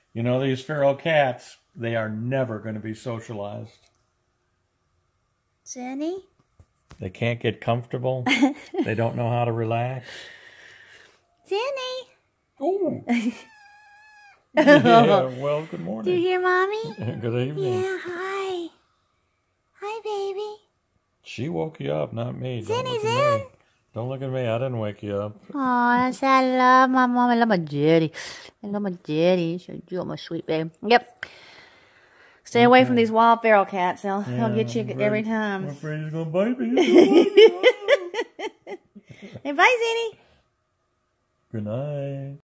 You know, these feral cats, they are never going to be socialized. Jenny? They can't get comfortable. They don't know how to relax. Jenny? Oh. Yeah, well, good morning. Do you hear Mommy? Good evening. Yeah, hi. Hi, baby. She woke you up, not me. Zenny, Zen. Don't look at me. I didn't wake you up. Oh, that's I love my mom. I love my daddy. I love my daddy. So you're my sweet babe. Yep. Stay away from these wild feral cats. They'll get you every time. I'm afraid he's gonna bite me. Hey, bye, Zenny. Good night.